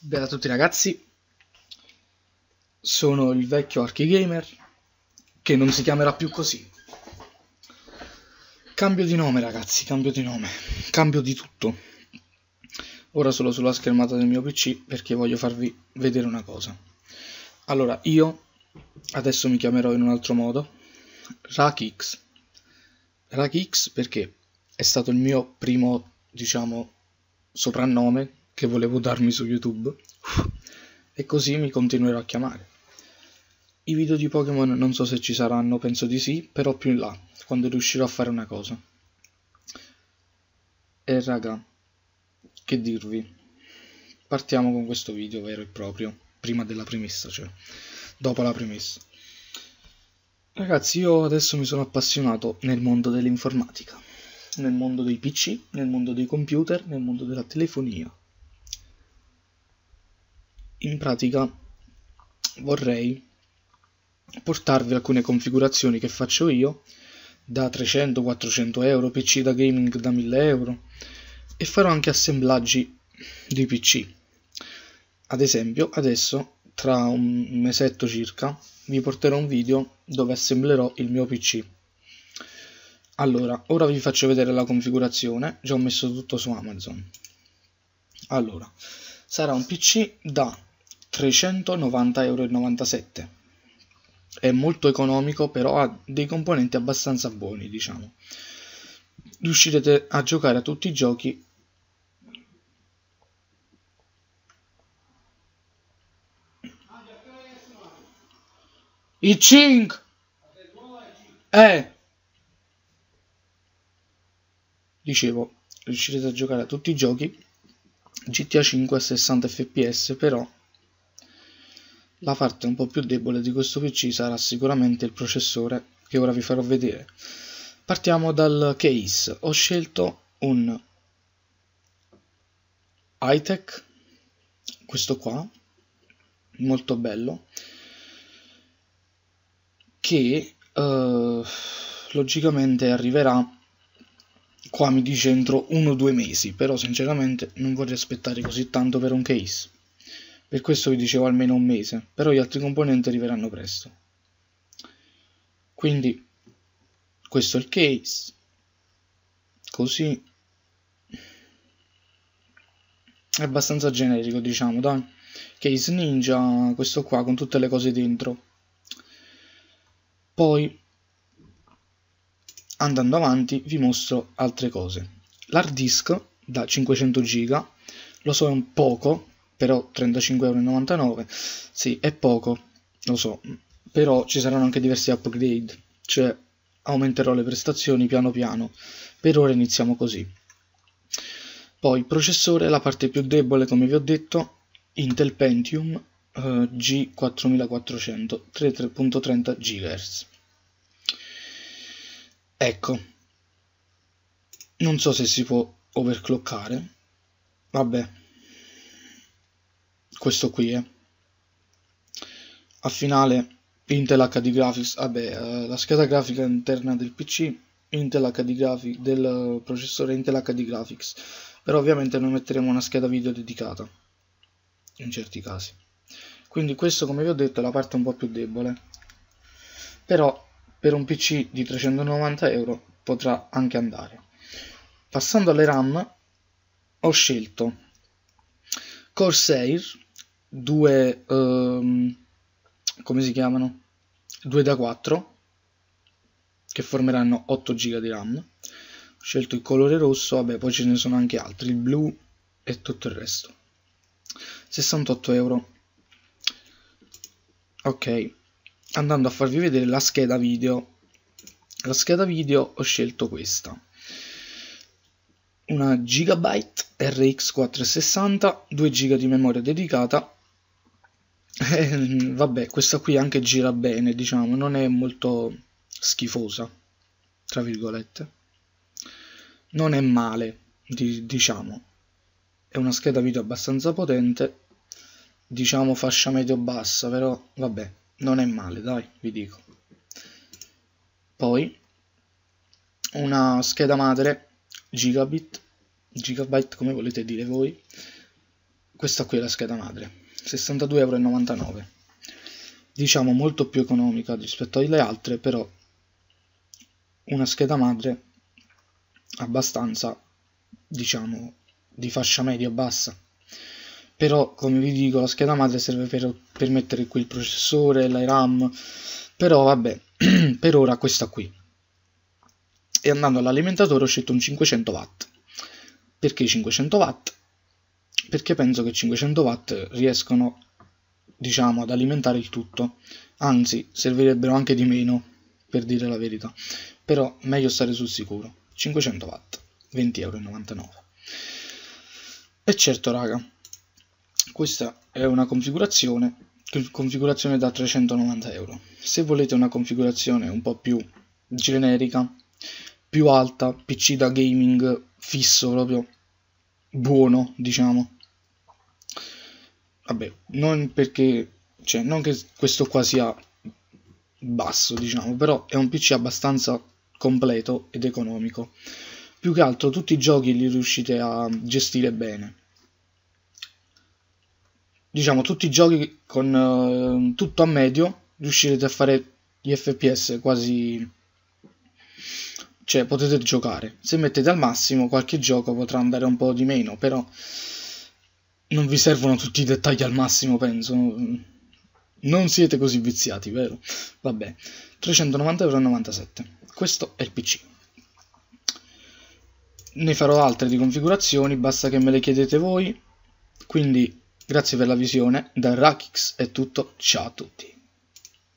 Bella a tutti ragazzi, sono il vecchio Archigamer che non si chiamerà più così. Cambio di nome ragazzi, cambio di nome, cambio di tutto. Ora solo sulla schermata del mio PC perché voglio farvi vedere una cosa. Allora, io adesso mi chiamerò in un altro modo, RackX. RackX perché è stato il mio primo, diciamo, soprannome che volevo darmi su YouTube. E così mi continuerò a chiamare. I video di Pokémon non so se ci saranno, penso di sì, però più in là, quando riuscirò a fare una cosa. E raga, che dirvi? Partiamo con questo video vero e proprio, prima della premessa, cioè, dopo la premessa. Ragazzi, io adesso mi sono appassionato nel mondo dell'informatica, nel mondo dei PC, nel mondo dei computer, nel mondo della telefonia. In pratica vorrei portarvi alcune configurazioni che faccio io da 300-400 euro, PC da gaming da 1000 euro, e farò anche assemblaggi di PC. Ad esempio, adesso tra un mesetto circa vi porterò un video dove assemblerò il mio PC. Allora, ora vi faccio vedere la configurazione, già ho messo tutto su Amazon. Allora, sarà un PC da 390,97 euro. È molto economico, però ha dei componenti abbastanza buoni, diciamo. Riuscirete a giocare a tutti i giochi i 5 dicevo, riuscirete a giocare a tutti i giochi GTA 5 a 60 fps, però la parte un po' più debole di questo PC sarà sicuramente il processore, che ora vi farò vedere. Partiamo dal case. Ho scelto un iTech, questo qua, molto bello, che logicamente arriverà, qua mi dice entro 1-2 mesi, però sinceramente non vorrei aspettare così tanto per un case. Per questo vi dicevo almeno un mese, però gli altri componenti arriveranno presto. Quindi questo è il case, così è abbastanza generico, diciamo, dai. Case Ninja, questo qua con tutte le cose dentro. Poi andando avanti vi mostro altre cose. L'hard disk da 500 giga, lo so è un poco, però 35,99 €, sì è poco, lo so, però ci saranno anche diversi upgrade, cioè aumenterò le prestazioni piano piano. Per ora iniziamo così. Poi processore, la parte più debole come vi ho detto, Intel Pentium G4400 3.30 GHz. Ecco, non so se si può overclockare, vabbè, questo qui è. A finale Intel HD Graphics, vabbè, la scheda grafica interna del PC, Intel HD Graphics, del processore Intel HD Graphics, però ovviamente noi metteremo una scheda video dedicata, in certi casi. Quindi questo, come vi ho detto, è la parte un po' più debole, però per un PC di 390 euro potrà anche andare. Passando alle RAM, ho scelto Corsair 2, come si chiamano? 2 da 4, che formeranno 8 GB di RAM. Ho scelto il colore rosso, vabbè, poi ce ne sono anche altri, il blu e tutto il resto. 68 euro. Ok, andando a farvi vedere la scheda video. La scheda video ho scelto questa, una Gigabyte RX 460, 2 GB di memoria dedicata. Vabbè, questa qui anche gira bene, diciamo, non è molto schifosa, tra virgolette. Non è male, diciamo. È una scheda video abbastanza potente, diciamo fascia medio-bassa, però vabbè, non è male, dai, vi dico. Poi una scheda madre Gigabyte come volete dire voi, questa qui è la scheda madre, 62,99 €. Diciamo molto più economica rispetto alle altre, però una scheda madre abbastanza, diciamo, di fascia media bassa. Però, come vi dico, la scheda madre serve per mettere qui il processore, la RAM, però vabbè, per ora questa qui. E andando all'alimentatore ho scelto un 500 watt. Perché 500 watt? Perché penso che 500 watt riescono, diciamo, ad alimentare il tutto. Anzi, servirebbero anche di meno, per dire la verità. Però meglio stare sul sicuro. 500 watt, 20,99 €. E certo, raga, questa è una configurazione da 390 €. Se volete una configurazione un po' più generica, più alta, PC da gaming fisso, proprio buono, diciamo. Vabbè, non perché, cioè, non che questo qua sia basso, diciamo, però è un PC abbastanza completo ed economico. Più che altro tutti i giochi li riuscite a gestire bene. Diciamo, tutti i giochi con tutto a medio riuscirete a fare gli FPS quasi, cioè potete giocare. Se mettete al massimo qualche gioco potrà andare un po' di meno, però non vi servono tutti i dettagli al massimo, penso. Non siete così viziati, vero? Vabbè, 390,97 €. Questo è il PC. Ne farò altre di configurazioni, basta che me le chiedete voi. Quindi grazie per la visione, da Rakix è tutto, ciao a tutti.